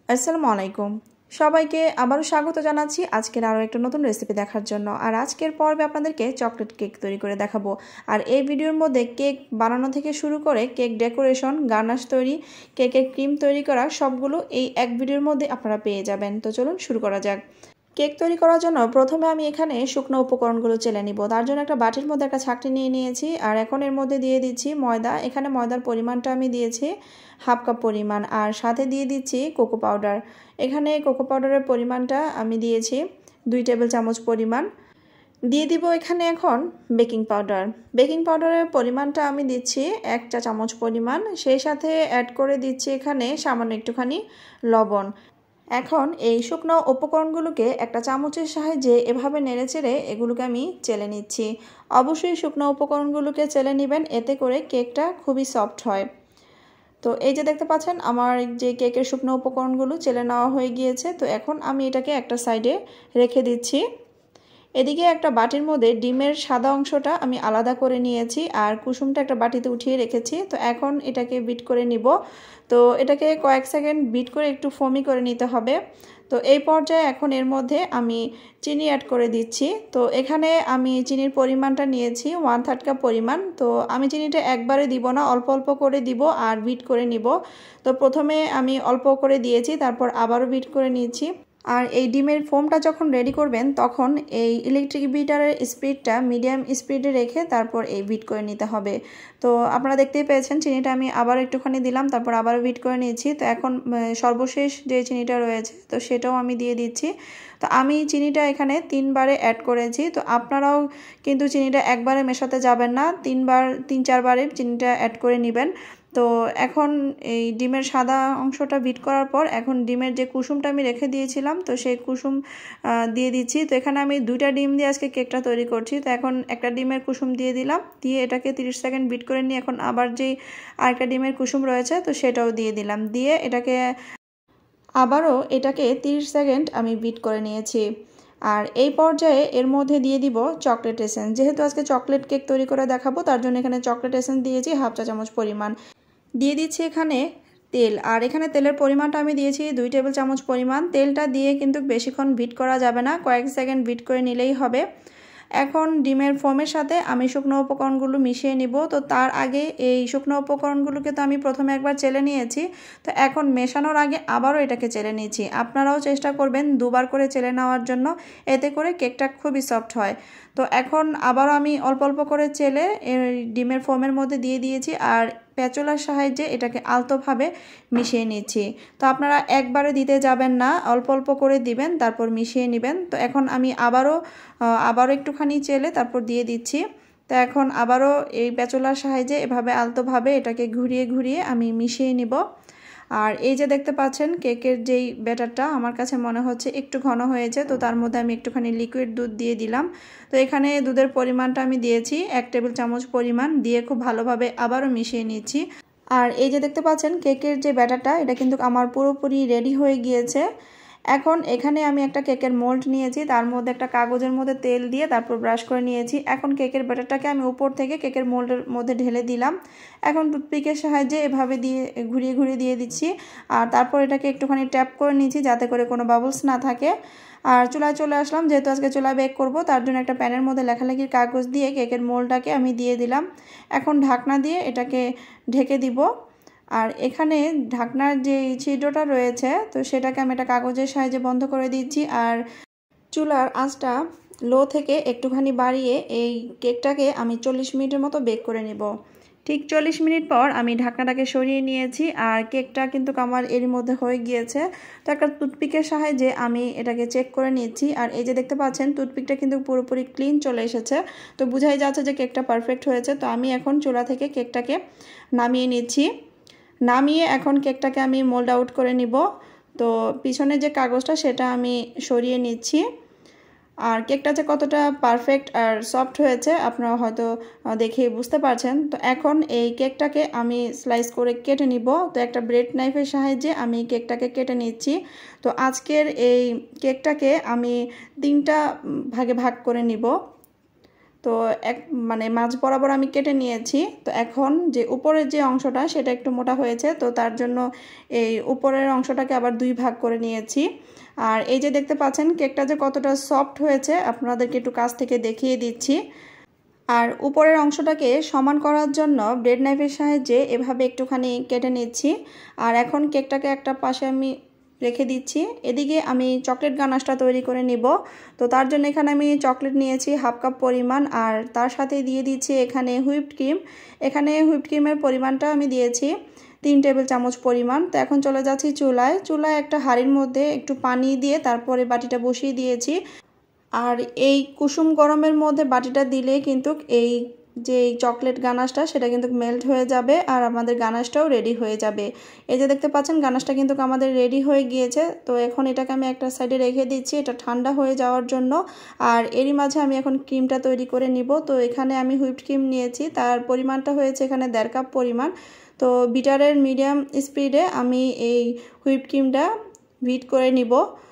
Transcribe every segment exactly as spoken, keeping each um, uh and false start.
আসসালামু আলাইকুম সবাইকে আবারও স্বাগত জানাচ্ছি আজকের আরও একটা নতুন রেসিপি দেখার জন্য। আর আজকের পর্বে আপনাদেরকে চকলেট কেক তৈরি করে দেখাবো। আর এই ভিডিওর মধ্যে কেক বানানো থেকে শুরু করে কেক ডেকোরেশন, গার্নাশ তৈরি, কেকের ক্রিম তৈরি করা সবগুলো এই এক ভিডিওর মধ্যে আপনারা পেয়ে যাবেন। তো চলুন শুরু করা যাক। কেক তৈরি করার জন্য প্রথমে আমি এখানে শুকনো উপকরণগুলো চেলে নিব। তার জন্য একটা বাটির মধ্যে একটা ছাঁকনি নিয়ে নিয়েছি আর এখন এর মধ্যে দিয়ে দিচ্ছি ময়দা। এখানে ময়দার পরিমাণটা আমি দিয়েছি হাফ কাপ পরিমাণ, আর সাথে দিয়ে দিচ্ছি কোকো পাউডার। এখানে কোকো পাউডারের পরিমাণটা আমি দিয়েছি দুই টেবিল চামচ পরিমাণ। দিয়ে দিব এখানে এখন বেকিং পাউডার। বেকিং পাউডারের পরিমাণটা আমি দিচ্ছি এক চা চামচ পরিমাণ, সেই সাথে অ্যাড করে দিচ্ছি এখানে সামান্য একটুখানি লবণ। এখন এই শুকনো উপকরণগুলোকে একটা চামচের সাহায্যে এভাবে নেড়েচেড়ে এগুলোকে আমি চেলে নিচ্ছি। অবশ্যই শুকনো উপকরণগুলোকে চেলে নেবেন, এতে করে কেকটা খুবই সফট হয়। তো এই যে দেখতে পাচ্ছেন আমার যে কেকের শুকনো উপকরণগুলো চেলে নেওয়া হয়ে গিয়েছে। তো এখন আমি এটাকে একটা সাইডে রেখে দিচ্ছি। এদিকে একটা বাটির মধ্যে ডিমের সাদা অংশটা আমি আলাদা করে নিয়েছি আর কুসুমটা একটা বাটিতে উঠিয়ে রেখেছি। তো এখন এটাকে বিট করে নিব। তো এটাকে কয়েক সেকেন্ড বিট করে একটু ফোমি করে নিতে হবে। তো এই পর্যায়ে এখন এর মধ্যে আমি চিনি অ্যাড করে দিচ্ছি। তো এখানে আমি চিনির পরিমাণটা নিয়েছি ওয়ান থার্ড কাপ পরিমাণ। তো আমি চিনিটা একবারে দিব না, অল্প অল্প করে দিব আর বিট করে নিব। তো প্রথমে আমি অল্প করে দিয়েছি, তারপর আবারও বিট করে নিয়েছি। আর এই ডিমের ফোমটা যখন রেডি করবেন তখন এই ইলেকট্রিক বিটারের স্পিডটা মিডিয়াম স্পিডে রেখে তারপর এই বিট করে নিতে হবে। তো আপনারা দেখতেই পেয়েছেন চিনিটা আমি আবার একটুখানি দিলাম, তারপর আবারও বিট করে নিয়েছি। তো এখন সর্বশেষ যে চিনিটা রয়েছে তো সেটাও আমি দিয়ে দিচ্ছি। তো আমি চিনিটা এখানে তিনবারে অ্যাড করেছি। তো আপনারাও কিন্তু চিনিটা একবারে মেশাতে যাবেন না, তিনবার তিন চারবারে চিনিটা অ্যাড করে নেবেন। তো এখন এই ডিমের সাদা অংশটা বিট করার পর এখন ডিমের যে কুসুমটা আমি রেখে দিয়েছিলাম তো সেই কুসুম দিয়ে দিচ্ছি। তো এখানে আমি দুইটা ডিম দিয়ে আজকে কেকটা তৈরি করছি। তো এখন একটা ডিমের কুসুম দিয়ে দিলাম, দিয়ে এটাকে তিরিশ সেকেন্ড বিট করে নিয়ে এখন আবার যেই আরেকটা ডিমের কুসুম রয়েছে তো সেটাও দিয়ে দিলাম, দিয়ে এটাকে আবারও এটাকে তিরিশ সেকেন্ড আমি বিট করে নিয়েছি। আর এই পর্যায়ে এর মধ্যে দিয়ে দিব চকলেট এসেন্স। যেহেতু আজকে চকলেট কেক তৈরি করে দেখাবো তার জন্য এখানে চকলেট এসেন্স দিয়েছি হাফ চা চামচ পরিমাণ। দিয়ে দিচ্ছি এখানে তেল, আর এখানে তেলের পরিমাণটা আমি দিয়েছি দুই টেবিল চামচ পরিমাণ। তেলটা দিয়ে কিন্তু বেশিক্ষণ বিট করা যাবে না, কয়েক সেকেন্ড বিট করে নিলেই হবে। এখন ডিমের ফোমের সাথে আমি শুকনো উপকরণগুলো মিশিয়ে নিব। তো তার আগে এই শুকনো উপকরণগুলোকে তো আমি প্রথমে একবার চেলে নিয়েছি, তো এখন মেশানোর আগে আবারও এটাকে চেলে নিয়েছি। আপনারাও চেষ্টা করবেন দুবার করে চেলে নেওয়ার জন্য, এতে করে কেকটা খুবই সফট হয়। তো এখন আবারও আমি অল্প অল্প করে চেলে এই ডিমের ফোমের মধ্যে দিয়ে দিয়েছি আর প্যাচুলার সাহায্যে এটাকে আলতোভাবে মিশিয়ে নিচ্ছি। তো আপনারা একবারে দিতে যাবেন না, অল্প অল্প করে দিবেন, তারপর মিশিয়ে নেবেন। তো এখন আমি আবারও আবারও একটুখানি চেলে তারপর দিয়ে দিচ্ছি। তো এখন আবারও এই প্যাচুলার সাহায্যে এভাবে আলতোভাবে এটাকে ঘুরিয়ে ঘুরিয়ে আমি মিশিয়ে নিব। আর এই যে দেখতে পাচ্ছেন কেকের যেই ব্যাটারটা আমার কাছে মনে হচ্ছে একটু ঘন হয়েছে, তো তার মধ্যে আমি একটুখানি লিকুইড দুধ দিয়ে দিলাম। তো এখানে দুধের পরিমাণটা আমি দিয়েছি এক টেবিল চামচ পরিমাণ, দিয়ে খুব ভালোভাবে আবারও মিশিয়ে নিচ্ছি। আর এই যে দেখতে পাচ্ছেন কেকের যে ব্যাটারটা এটা কিন্তু আমার পুরোপুরি রেডি হয়ে গিয়েছে। এখন এখানে আমি একটা কেকের মোল্ড নিয়েছি, তার মধ্যে একটা কাগজের মধ্যে তেল দিয়ে তারপর ব্রাশ করে নিয়েছি। এখন কেকের ব্যাটারটাকে আমি উপর থেকে কেকের মোল্ডের মধ্যে ঢেলে দিলাম। এখন টুথপিকের সাহায্যে এভাবে দিয়ে ঘুরিয়ে ঘুরিয়ে দিয়ে দিচ্ছি আর তারপর এটাকে একটুখানি ট্যাপ করে নিচ্ছি যাতে করে কোনো বাবলস না থাকে। আর চুলায় চলে আসলাম, যেহেতু আজকে চুলায় বেক করব তার জন্য একটা প্যানের মধ্যে লেখালেখির কাগজ দিয়ে কেকের মোল্ডটাকে আমি দিয়ে দিলাম। এখন ঢাকনা দিয়ে এটাকে ঢেকে দিব। আর এখানে ঢাকনার যে ছিদ্রটা রয়েছে তো সেটাকে আমি একটা কাগজের সাহায্যে বন্ধ করে দিচ্ছি আর চুলার আঁচটা লো থেকে একটুখানি বাড়িয়ে এই কেকটাকে আমি চল্লিশ মিনিটের মতো বেক করে নেব। ঠিক চল্লিশ মিনিট পর আমি ঢাকনাটাকে সরিয়ে নিয়েছি আর কেকটা কিন্তু আমার এর মধ্যে হয়ে গিয়েছে। তো একটা টুথপিকের সাহায্যে আমি এটাকে চেক করে নিচ্ছি আর এই যে দেখতে পাচ্ছেন টুথপিকটা কিন্তু পুরোপুরি ক্লিন চলে এসেছে। তো বোঝাই যাচ্ছে যে কেকটা পারফেক্ট হয়েছে। তো আমি এখন চুলা থেকে কেকটাকে নামিয়ে নিচ্ছি। নামিয়ে এখন কেকটাকে আমি মোল্ড আউট করে নিব। তো পিছনে যে কাগজটা সেটা আমি সরিয়ে নিচ্ছি। আর কেকটা যে কতটা পারফেক্ট আর সফট হয়েছে আপনারা হয়তো দেখে বুঝতে পারছেন। তো এখন এই কেকটাকে আমি স্লাইস করে কেটে নিব। তো একটা ব্রেড নাইফের সাহায্যে আমি কেকটাকে কেটে নিচ্ছি। তো আজকের এই কেকটাকে আমি তিনটা ভাগে ভাগ করে নিব। তো এক মানে মাঝ বরাবর আমি কেটে নিয়েছি। তো এখন যে উপরের যে অংশটা সেটা একটু মোটা হয়েছে, তো তার জন্য এই উপরের অংশটাকে আবার দুই ভাগ করে নিয়েছি। আর এই যে দেখতে পাচ্ছেন কেকটা যে কতটা সফট হয়েছে আপনাদেরকে একটু কাছ থেকে দেখিয়ে দিচ্ছি। আর উপরের অংশটাকে সমান করার জন্য ব্রেড নাইফের সাহায্যে এভাবে একটুখানি কেটে নিচ্ছি। আর এখন কেকটাকে একটা পাশে আমি রেখে দিচ্ছি। এদিকে আমি চকলেট গানাশটা তৈরি করে নিব। তো তার জন্য এখানে আমি চকলেট নিয়েছি হাফ কাপ পরিমাণ, আর তার সাথে দিয়ে দিচ্ছি এখানে হুইপড ক্রিম। এখানে হুইপড ক্রিমের পরিমাণটা আমি দিয়েছি তিন টেবিল চামচ পরিমাণ। তো এখন চলে যাচ্ছি চুলায়। চুলায় একটা হাঁড়ির মধ্যে একটু পানি দিয়ে তারপরে বাটিটা বসিয়ে দিয়েছি। আর এই কুসুম গরমের মধ্যে বাটিটা দিলে কিন্তু এই যে চকলেট গানাশটা সেটা কিন্তু মেল্ট হয়ে যাবে আর আমাদের গানাশটাও রেডি হয়ে যাবে। এই যে দেখতে পাচ্ছেন গানাশটা কিন্তু আমাদের রেডি হয়ে গিয়েছে। তো এখন এটাকে আমি একটা সাইডে রেখে দিচ্ছি এটা ঠান্ডা হয়ে যাওয়ার জন্য। আর এরই মাঝে আমি এখন ক্রিমটা তৈরি করে নিব। তো এখানে আমি হুইপড ক্রিম নিয়েছি, তার পরিমাণটা হয়েছে এখানে দেড় কাপ পরিমাণ। তো বিটারের মিডিয়াম স্পিডে আমি এই হুইপড ক্রিমটা বিট করে নিব।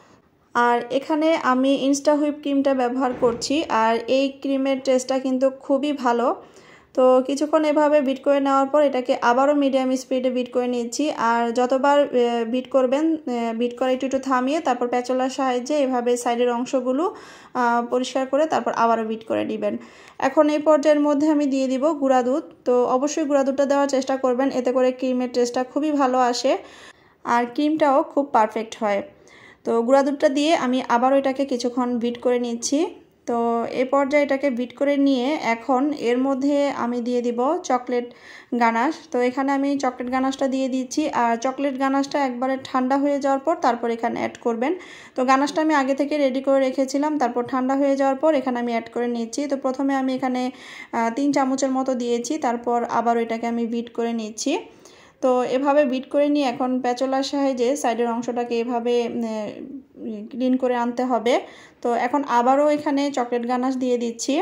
আর এখানে আমি ইনস্টা হুইপ ক্রিমটা ব্যবহার করছি, আর এই ক্রিমের টেস্টটা কিন্তু খুবই ভালো। তো কিছুক্ষণ এভাবে বিট করে নেওয়ার পর এটাকে আবারও মিডিয়াম স্পিডে বিট করে নিচ্ছি। আর যতবার বিট করবেন বিট করে একটু একটু থামিয়ে তারপর প্যাচলার সাহায্যে এভাবে সাইডের অংশগুলো পরিষ্কার করে তারপর আবারও বিট করে নেবেন। এখন এই পর্যায়ের মধ্যে আমি দিয়ে দিব গুঁড়া দুধ। তো অবশ্যই গুঁড়া দুধটা দেওয়ার চেষ্টা করবেন, এতে করে ক্রিমের টেস্টটা খুবই ভালো আসে আর ক্রিমটাও খুব পারফেক্ট হয়। তো গুঁড়া দুধটা দিয়ে আমি আবারও এটাকে কিছুক্ষণ বিট করে নিচ্ছি। তো এই পর্যায়ে এটাকে বিট করে নিয়ে এখন এর মধ্যে আমি দিয়ে দিব চকলেট গানাশ। তো এখানে আমি চকলেট গানাশটা দিয়ে দিচ্ছি, আর চকলেট গানাশটা একবারে ঠান্ডা হয়ে যাওয়ার পর তারপর এখানে অ্যাড করবেন। তো গানাশটা আমি আগে থেকে রেডি করে রেখেছিলাম, তারপর ঠান্ডা হয়ে যাওয়ার পর এখানে আমি অ্যাড করে নিচ্ছি। তো প্রথমে আমি এখানে তিন চামচের মতো দিয়েছি, তারপর আবারও এটাকে আমি বিট করে নিচ্ছি। তো এভাবে বিট করে নিয়ে এখন প্যাচলার সাহায্যে সাইডের অংশটাকে এভাবে ক্লিন করে আনতে হবে। তো এখন আবারও এখানে চকলেট গানাশ দিয়ে দিচ্ছি।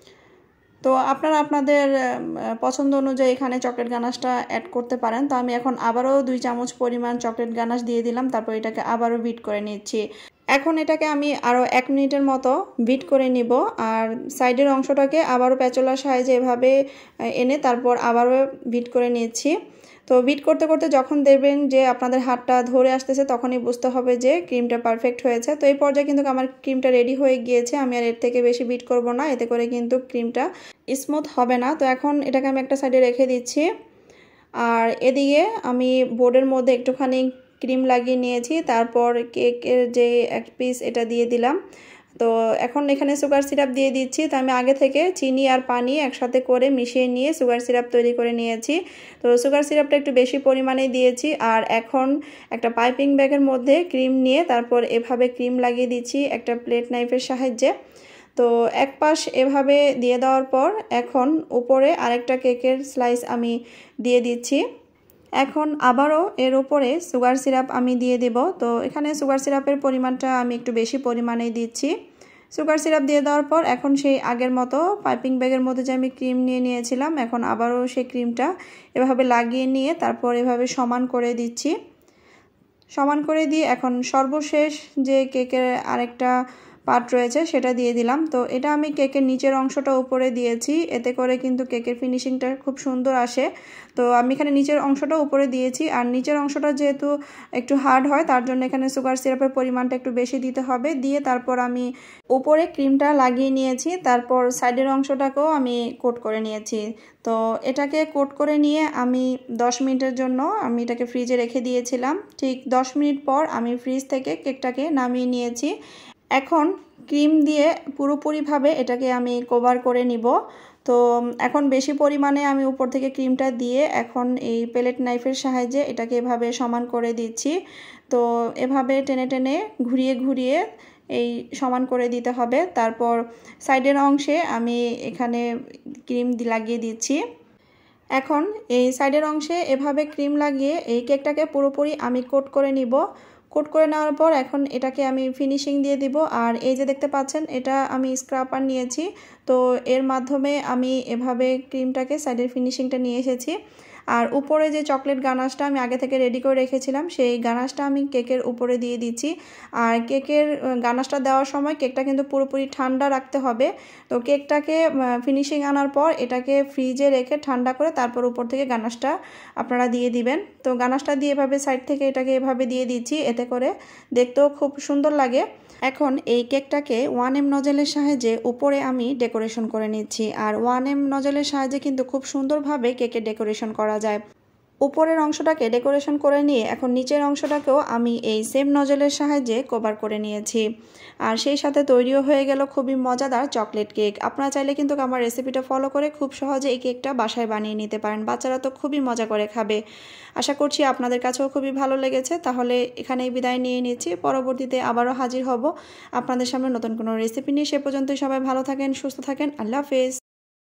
তো আপনারা আপনাদের পছন্দ অনুযায়ী এখানে চকলেট গানাশটা অ্যাড করতে পারেন। তো আমি এখন আবারও দুই চামচ পরিমাণ চকলেট গানাশ দিয়ে দিলাম, তারপর এটাকে আবারও বিট করে নিচ্ছি। এখন এটাকে আমি আরও এক মিনিটের মতো বিট করে নিব। আর সাইডের অংশটাকে আবারও প্যাচলার সাহায্যে এভাবে এনে তারপর আবারও বিট করে নিচ্ছি। তো বিট করতে করতে যখন দেখবেন যে আপনাদের হাতটা ধরে আসতেছে তখনই বুঝতে হবে যে ক্রিমটা পারফেক্ট হয়েছে। তো এই পর্যায়ে কিন্তু আমার ক্রিমটা রেডি হয়ে গিয়েছে। আমি আর এর থেকে বেশি বিট করব না, এতে করে কিন্তু ক্রিমটা স্মুথ হবে না। তো এখন এটাকে আমি একটা সাইডে রেখে দিচ্ছি। আর এদিকে আমি বোর্ডের মধ্যে একটুখানি ক্রিম লাগিয়ে নিয়েছি, তারপর কেকের যে এক পিস এটা দিয়ে দিলাম। তো এখন এখানে সুগার সিরাপ দিয়ে দিচ্ছি। তো আমি আগে থেকে চিনি আর পানি একসাথে করে মিশিয়ে নিয়ে সুগার সিরাপ তৈরি করে নিয়েছি। তো সুগার সিরাপটা একটু বেশি পরিমাণে দিয়েছি। আর এখন একটা পাইপিং ব্যাগের মধ্যে ক্রিম নিয়ে তারপর এভাবে ক্রিম লাগিয়ে দিচ্ছি একটা প্লেট নাইফের সাহায্যে। তো এক পাশ এভাবে দিয়ে দেওয়ার পর এখন উপরে আরেকটা কেকের স্লাইস আমি দিয়ে দিচ্ছি। এখন আবারও এর উপরে সুগার সিরাপ আমি দিয়ে দেব। তো এখানে সুগার সিরাপের পরিমাণটা আমি একটু বেশি পরিমাণেই দিচ্ছি। সুগার সিরাপ দিয়ে দেওয়ার পর এখন সেই আগের মতো পাইপিং ব্যাগের মধ্যে যে আমি ক্রিম নিয়ে নিয়েছিলাম, এখন আবারও সেই ক্রিমটা এভাবে লাগিয়ে নিয়ে তারপর এভাবে সমান করে দিচ্ছি। সমান করে দিয়ে এখন সর্বশেষ যে কেকের আরেকটা পার্ট রয়েছে সেটা দিয়ে দিলাম। তো এটা আমি কেকের নিচের অংশটা উপরে দিয়েছি, এতে করে কিন্তু কেকের ফিনিশিংটা খুব সুন্দর আসে। তো আমি এখানে নিচের অংশটা উপরে দিয়েছি, আর নিচের অংশটা যেহেতু একটু হার্ড হয় তার জন্য এখানে সুগার সিরাপের পরিমাণটা একটু বেশি দিতে হবে। দিয়ে তারপর আমি উপরে ক্রিমটা লাগিয়ে নিয়েছি, তারপর সাইডের অংশটাকেও আমি কোট করে নিয়েছি। তো এটাকে কোট করে নিয়ে আমি দশ মিনিটের জন্য আমি এটাকে ফ্রিজে রেখে দিয়েছিলাম। ঠিক দশ মিনিট পর আমি ফ্রিজ থেকে কেকটাকে নামিয়ে নিয়েছি। এখন ক্রিম দিয়ে পুরোপুরিভাবে এটাকে আমি কভার করে নিব। তো এখন বেশি পরিমাণে আমি উপর থেকে ক্রিমটা দিয়ে এখন এই প্লেট নাইফের সাহায্যে এটাকে এভাবে সমান করে দিচ্ছি। তো এভাবে টেনে টেনে ঘুরিয়ে ঘুরিয়ে এই সমান করে দিতে হবে। তারপর সাইডের অংশে আমি এখানে ক্রিম লাগিয়ে দিচ্ছি। এখন এই সাইডের অংশে এভাবে ক্রিম লাগিয়ে এই কেকটাকে পুরোপুরি আমি কোট করে নিব। কোট করে নেওয়ার পর এখন এটাকে আমি ফিনিশিং দিয়ে দিব। আর এই যে দেখতে পাচ্ছেন এটা আমি স্ক্রাপার নিয়েছি, তো এর মাধ্যমে আমি এভাবে ক্রিমটাকে সাইডের ফিনিশিংটা নিয়ে এসেছি। আর উপরে যে চকলেট গানাশটা আমি আগে থেকে রেডি করে রেখেছিলাম সেই গানাশটা আমি কেকের উপরে দিয়ে দিচ্ছি। আর কেকের গানাশটা দেওয়ার সময় কেকটা কিন্তু পুরোপুরি ঠান্ডা রাখতে হবে। তো কেকটাকে ফিনিশিং আনার পর এটাকে ফ্রিজে রেখে ঠান্ডা করে তারপর উপর থেকে গানাশটা আপনারা দিয়ে দিবেন। তো গানাশটা দিয়ে এভাবে সাইড থেকে এটাকে এভাবে দিয়ে দিচ্ছি, এতে করে দেখতেও খুব সুন্দর লাগে। এখন এই কেকটাকে ওয়ান এম নজেলের সাহায্যে উপরে আমি ডেকোরেশন করে নিচ্ছি। আর ওয়ান এম নজেলের সাহায্যে কিন্তু খুব সুন্দরভাবে কেকে ডেকোরেশন করা যায়। উপরের অংশটাকে ডেকোরেশন করে নিয়ে এখন নিচের অংশটাকেও আমি এই সেম নজলের সাহায্যে কভার করে নিয়েছি। আর সেই সাথে তৈরিও হয়ে গেল খুবই মজাদার চকলেট কেক। আপনারা চাইলে কিন্তু আমার রেসিপিটা ফলো করে খুব সহজে এই কেকটা বাসায় বানিয়ে নিতে পারেন। বাচ্চারা তো খুবই মজা করে খাবে। আশা করছি আপনাদের কাছেও খুবই ভালো লেগেছে। তাহলে এখানেই বিদায় নিয়ে নিচ্ছি, পরবর্তীতে আবারও হাজির হব আপনাদের সামনে নতুন কোনো রেসিপি নিয়ে। সে পর্যন্ত সবাই ভালো থাকেন, সুস্থ থাকেন। আল্লাহ হাফেজ।